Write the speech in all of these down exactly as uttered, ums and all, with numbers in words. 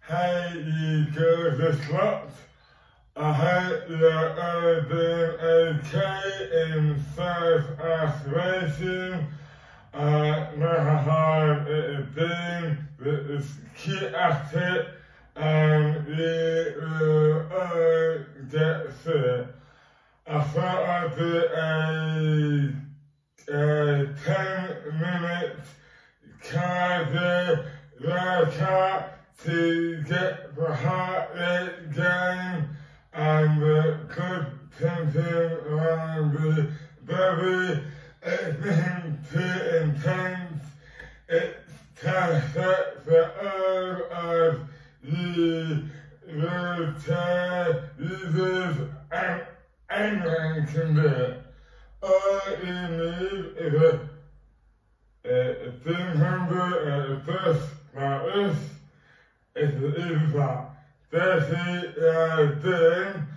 how you go this lot. I hope you're all doing okay in self-isolation. Uh, no how hard it has been, but just keep at it and you will all get through it. I thought I'd do a, a ten minute cardio workout to get the heart rate going and the blood pumping around the body. It's been too intense. It's perfect for all of you wheelchair users and anyone can do it. All you need is a, a, a gym handle and a brush like this. It's as easy as that. Thirty yards doing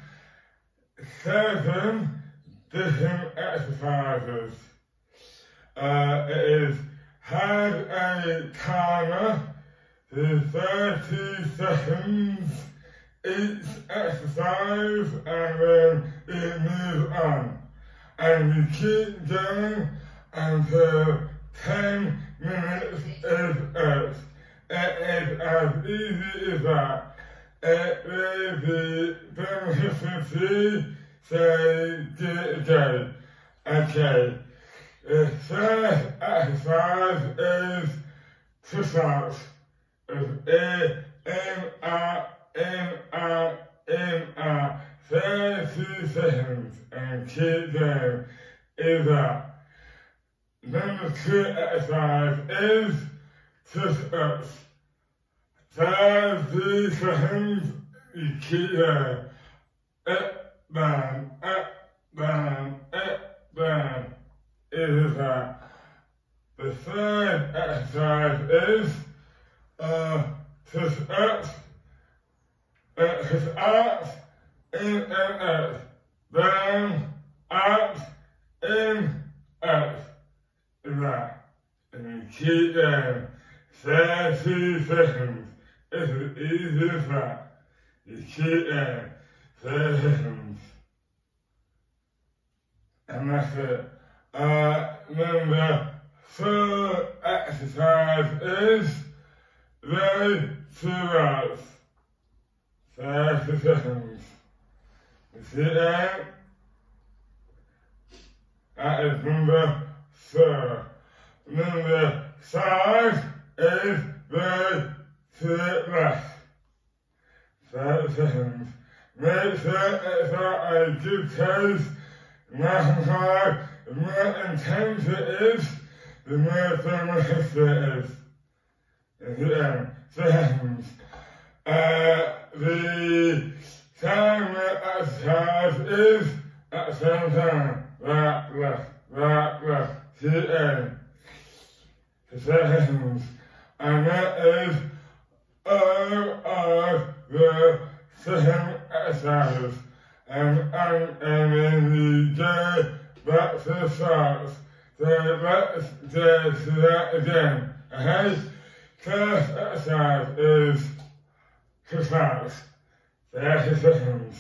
seven different exercises. Uh, it is have a timer to thirty seconds each exercise and then you move on. And you keep going until ten minutes is up. It is as easy as that. It will be beneficial to you, so give it a go. Okay. The first exercise is push-ups. It's in, in, out, in, out, in, out. thirty seconds and keep going. Is that. Number two exercise is push-ups. thirty seconds, you keep going. Up, down, up, down, up, down. Is that. The third exercise is uh, push-ups, uh, push-ups, in and out, down, up, in, up. Is that. And you keep going. thirty seconds. It's as easy as that. You keep going. thirty seconds. And that's it. Uh, number four exercise is row to rows. thirty seconds. You see that? That is number four. Number five is row to the left. thirty seconds. Make sure it's not a good toes. Nice hard. The more intense it is, the more beneficial it is. Yeah, seconds. Uh, the time exercise is at the same time. Right, left, right, left, to the end. Seconds. And that is all of the second exercises. And, and, and then you go back to the starts. So let's go to that again. Okay? First exercise is push-ups. thirty seconds.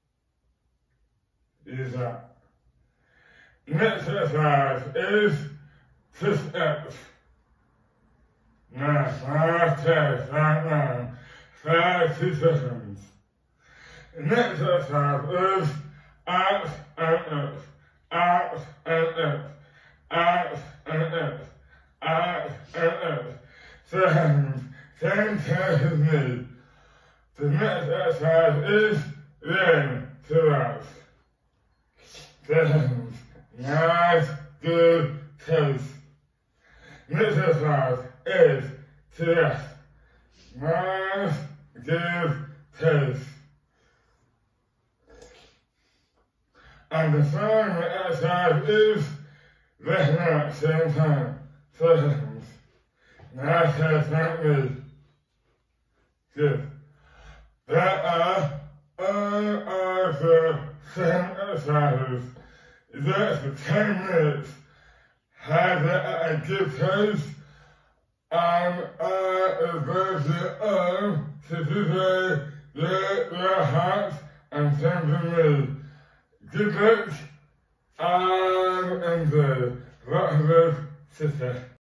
Use that. Next exercise is push-ups. Nice, nice test, right now. thirty seconds. Next exercise is out and up, out and up, out and up, out and up. Seconds, ten seconds need. The next exercise is lean to rise. Seconds, nice, good toes. Next exercise is to rest. Nice, good toes. And the final exercise is resting at the same time. Seconds. Nice toes, not me. Good. There are all of the same exercises. That's for ten minutes. Have it at a good pace and I invite you all to today your, your hearts and send to me. Good luck and enjoy. Lots of love, sister.